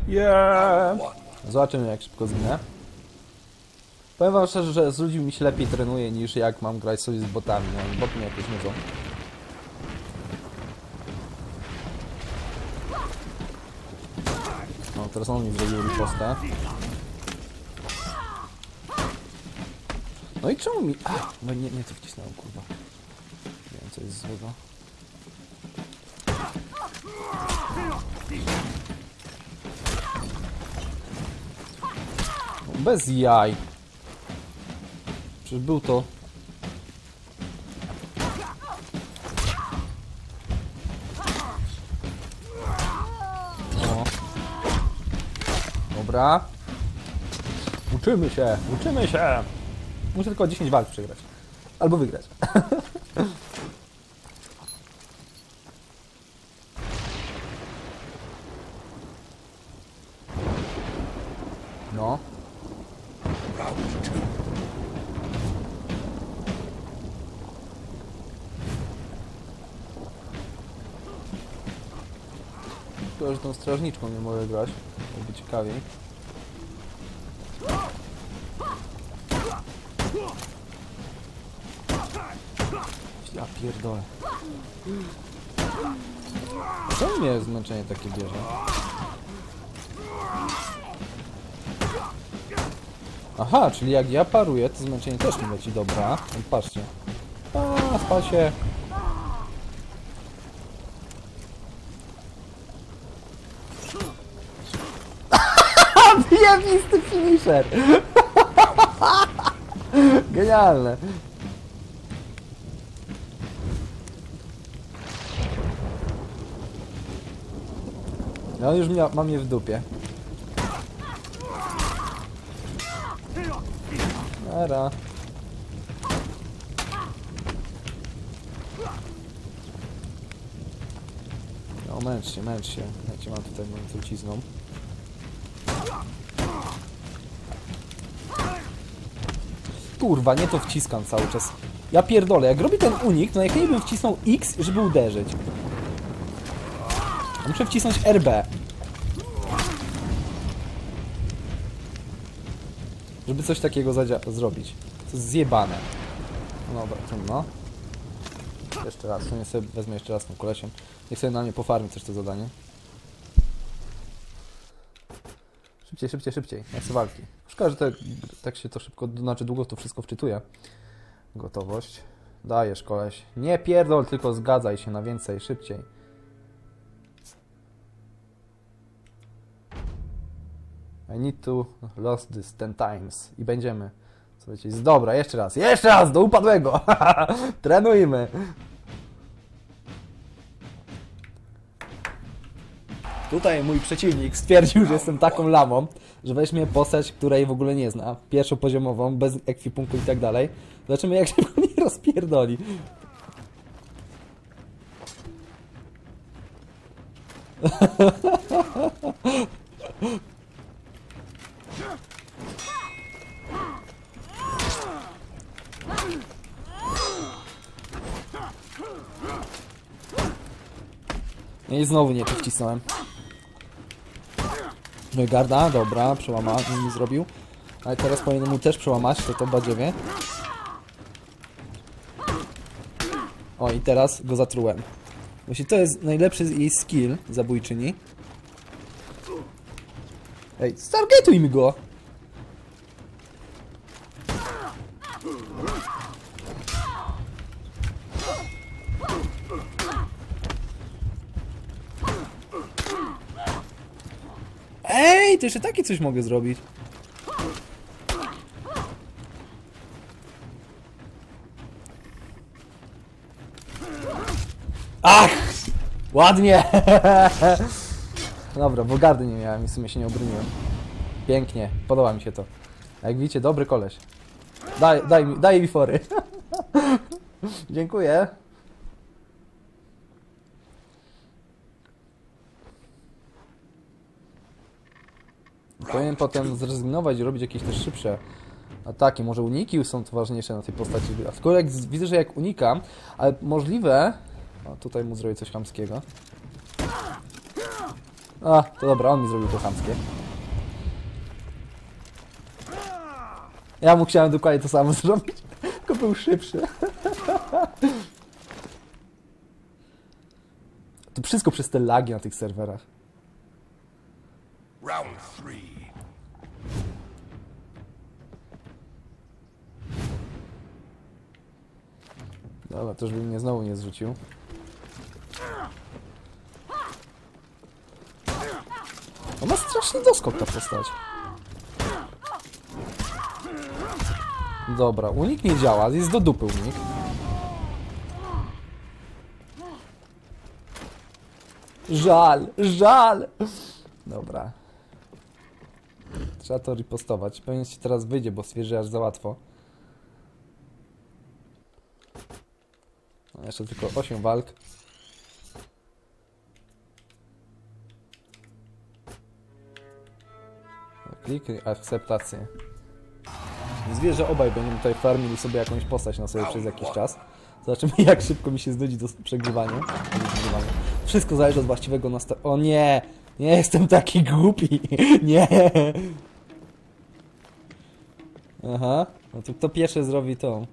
Yeah! Zobaczymy, jak szybko zginę. Powiem wam szczerze, że z ludźmi mi się lepiej trenuje, niż jak mam grać sobie z botami. No, boty mnie jakoś nudzą. No, teraz on mi zrobił ripostę. No i czemu mi... no nie to wcisnąłem, kurwa. Nie wiem, co jest złego. No, bez jaj. Przecież był to... No. Dobra. Uczymy się, uczymy się. Muszę tylko 10 walk przegrać. Albo wygrać. No. Tylko, że tą strażniczką nie mogę grać. Byłoby ciekawiej. Ja pierdolę. Co mnie zmęczenie takie bierze? Aha, czyli jak ja paruję, to zmęczenie też mi leci. Dobra, no patrzcie. Spal się. Wyjawisty finisher! Genialne. No już ma mnie w dupie. Nara. No męcz się. Ja cię mam tutaj moją trucizną. Kurwa, nie to wciskam cały czas. Ja pierdolę, jak robi ten unik, to najchętniej bym wcisnął X, żeby uderzyć. Muszę wcisnąć RB. Żeby coś takiego zrobić. To jest zjebane. No dobra, trudno. Jeszcze raz, to nie sobie wezmę jeszcze raz tym kolesiem. Niech sobie na mnie pofarmi też to zadanie. Szybciej. Ja chcę walki. Szkoda, że tak się to szybko, znaczy długo to wszystko wczytuje. Gotowość. Dajesz, koleś. Nie pierdol, tylko zgadzaj się na więcej, szybciej. I need to lost this 10 times. I będziemy. Słuchajcie, jest dobra, jeszcze raz, do upadłego. Trenujmy. Tutaj mój przeciwnik stwierdził, że jestem taką lamą, że weźmie postać, której w ogóle nie zna, pierwszopoziomową, bez ekwipunku i tak dalej. Zobaczymy, jak się mnie rozpierdoli. No i znowu nie to wcisnąłem. No i garda, dobra, przełamał, nie zrobił. Ale teraz powinien mu też przełamać, to badziewie. O, i teraz go zatrułem. Właśnie to jest najlepszy jej skill zabójczyni. Ej, stargetuj mi go! Ej, to jeszcze takie coś mogę zrobić. Ach! Ładnie! Dobra, bo gardy nie miałem i w sumie się nie obroniłem. Pięknie, podoba mi się to. Jak widzicie, dobry koleś. Daj mi fory. Dziękuję. Powinien potem zrezygnować i robić jakieś też szybsze ataki. Może uniki są to ważniejsze na tej postaci. Aczkolwiek widzę, że jak unikam, ale możliwe... O, tutaj mu zrobię coś chamskiego. A, to dobra, on mi zrobił to chamskie. Ja mu chciałem dokładnie to samo zrobić, tylko był szybszy. To wszystko przez te lagi na tych serwerach. Round 3. Dobra, to żeby mnie znowu nie zrzucił. On ma straszny doskok ta postać. Dobra, unik nie działa, jest do dupy unik. Żal, żal! Dobra. Trzeba to ripostować. Pewnie ci teraz wyjdzie, bo stwierdzi aż za łatwo. No, jeszcze tylko 8 walk. Kliknij akceptację. Zwierzę, że obaj będziemy tutaj farmili sobie jakąś postać na sobie przez jakiś czas. Zobaczymy, jak szybko mi się znudzi do przegrywania. Wszystko zależy od właściwego nastawienia. O nie! Nie jestem taki głupi! Nie! Aha. No to kto pierwszy zrobi to?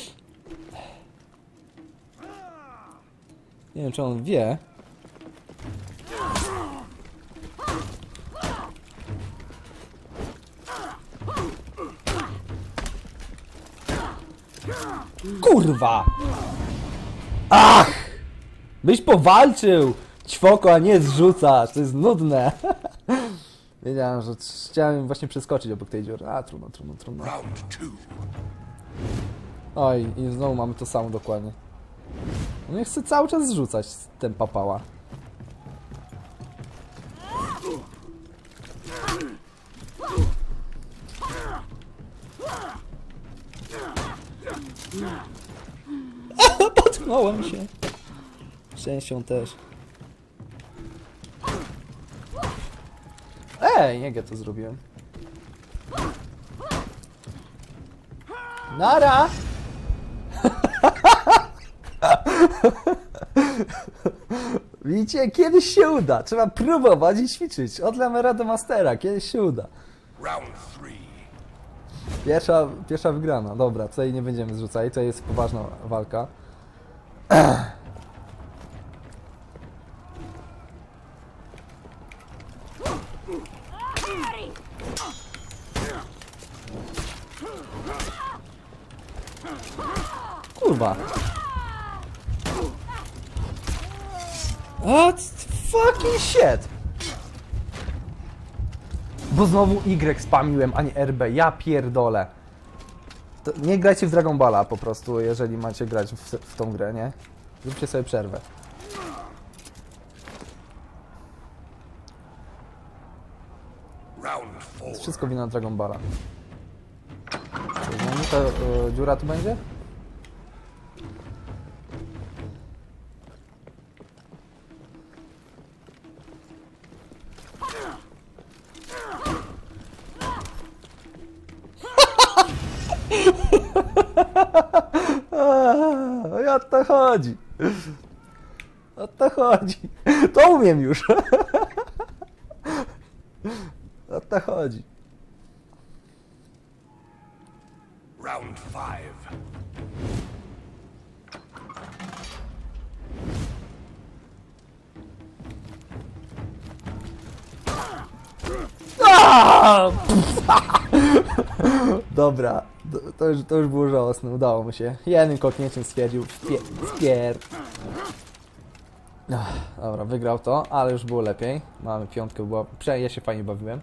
Nie wiem, czy on wie. Kurwa! Ach! Byś powalczył! Ćwoko, a nie zrzucasz! To jest nudne! Wiedziałem, że chciałem właśnie przeskoczyć obok tej dziury. A, trudno, trudno, trudno. Oj, i znowu mamy to samo dokładnie. On mnie chce cały czas zrzucać, ten papała. Potknąłem się. Szczęścią też. Ej, jak ja to zrobiłem? Nara! Widzicie, kiedyś się uda. Trzeba próbować i ćwiczyć. Od lamera do mastera. Kiedyś się uda. Pierwsza wygrana. Dobra, tutaj nie będziemy zrzucali. To jest poważna walka. Kurwa. What fucking shit? Bo znowu Y spamiłem, a nie RB. Ja pierdolę. To nie grajcie w Dragon Balla po prostu, jeżeli macie grać w tą grę, nie? Zróbcie sobie przerwę. To jest wszystko wina Dragon Balla. Ta dziura tu będzie? O to chodzi. O to chodzi. To umiem już. O to chodzi. Round 5. Dobra, to już było żałosne, udało mu się. Jednym koknięciem stwierdził, Dobra, wygrał to, ale już było lepiej. Mamy piątkę, ja się fajnie bawiłem.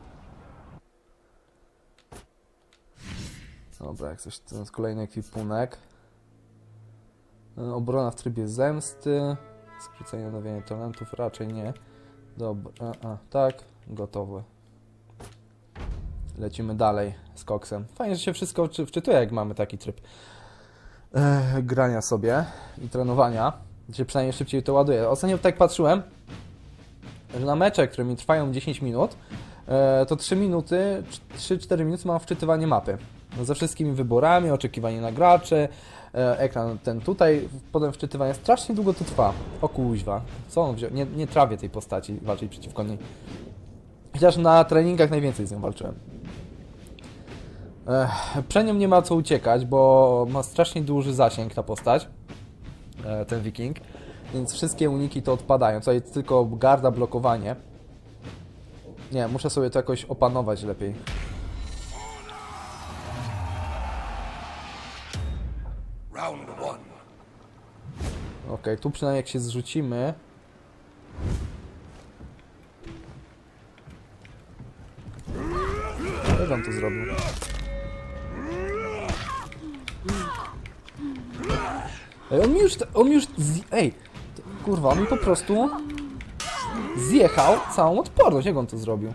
Dobra, jak coś, to jest kolejny ekwipunek. Obrona w trybie zemsty. Skrócenie, odnowienie talentów, raczej nie. Dobra, tak, gotowy. Lecimy dalej z koksem. Fajnie, że się wszystko wczytuje, jak mamy taki tryb grania sobie i trenowania. Się przynajmniej szybciej to ładuje. Ostatnio tak patrzyłem, że na mecze, które mi trwają 10 minut, to 3-4 minuty mam wczytywanie mapy. Ze wszystkimi wyborami, oczekiwanie na graczy, ekran ten tutaj, potem wczytywanie. Strasznie długo to trwa. O kuźwa. Co on wziął? Nie trawię tej postaci, walczyć przeciwko niej. Chociaż na treningach najwięcej z nią walczyłem. Przed nią nie ma co uciekać, bo ma strasznie duży zasięg ta postać. Ten wiking. Więc wszystkie uniki to odpadają. Tutaj tylko garda, blokowanie. Nie, muszę sobie to jakoś opanować lepiej. Round one. Okej, tu przynajmniej jak się zrzucimy... Jak on to zrobił? Ej, on mi już ej, kurwa, on mi po prostu zjechał całą odporność. Jak on to zrobił?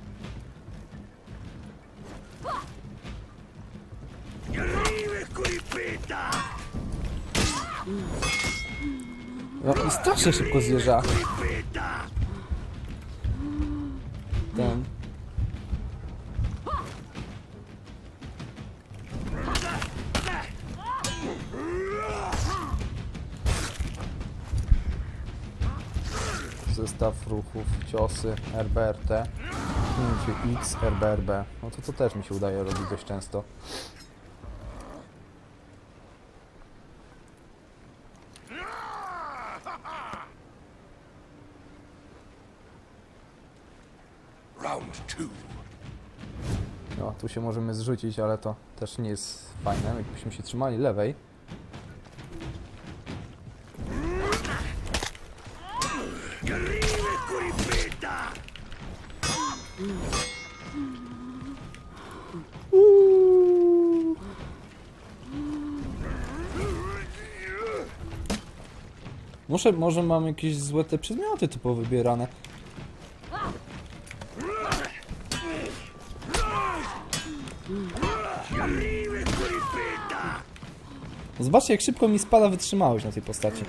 No i strasznie szybko zjeżdża. Ten. Zestaw ruchów, ciosy, RBRT, pchnięcie X, RBRB. No to co też mi się udaje robić dość często. Round two. No, tu się możemy zrzucić, ale to też nie jest fajne. Jakbyśmy się trzymali lewej. Może mam jakieś złe te przedmioty tu powybierane. Zobaczcie, jak szybko mi spada wytrzymałość na tej postaci.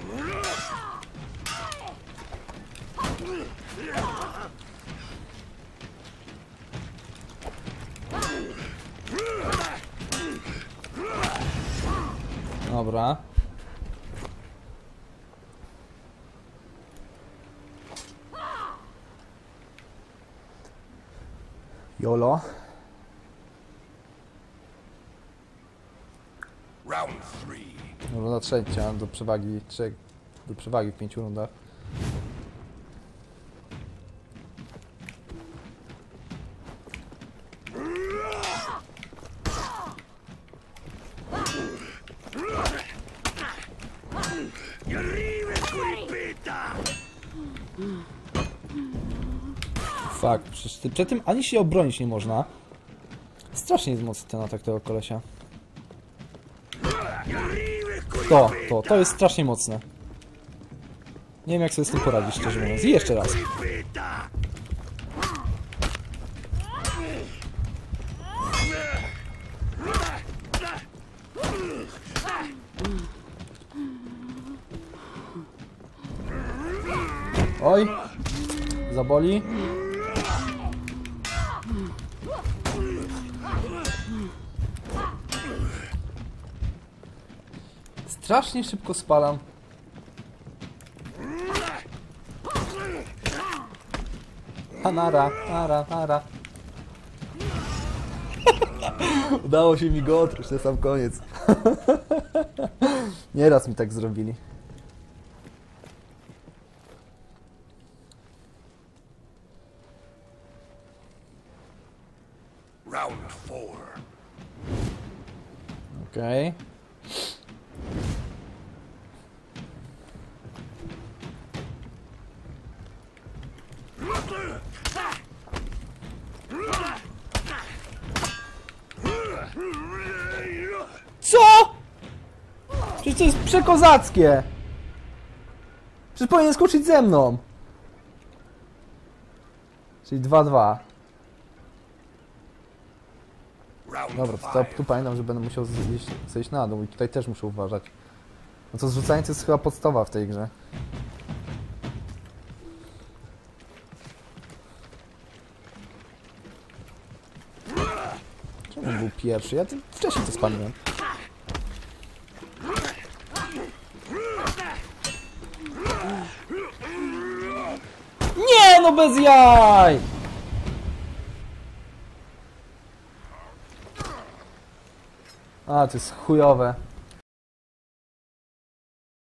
Dobra. Jolo. Round three. Runda trzecia do przewagi w 5 rundach. Fuck, przed tym ani się obronić nie można. Strasznie jest mocny ten atak tego kolesia. To jest strasznie mocne. Nie wiem, jak sobie z tym poradzić, szczerze mówiąc. I jeszcze raz. Oj! Zaboli. Strasznie szybko spalam. A nara. Udało się mi go otruć na sam koniec. Nieraz mi tak zrobili. Round four. Okej. Co?! Przecież to jest przekozackie! Przecież powinien skoczyć ze mną! Czyli 2-2. Dobra, tu pamiętam, że będę musiał zejść na dół i tutaj też muszę uważać. No to zrzucanie to jest chyba podstawa w tej grze. Czemu był pierwszy? Ja wcześniej to spamiłem. no bez jaj! A, to jest chujowe.